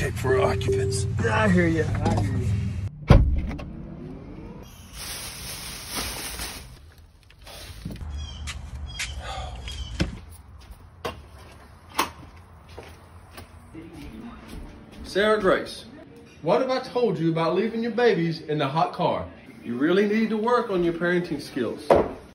check for occupants. I hear you. I hear you. Sarah Grace, what have I told you about leaving your babies in the hot car? You really need to work on your parenting skills.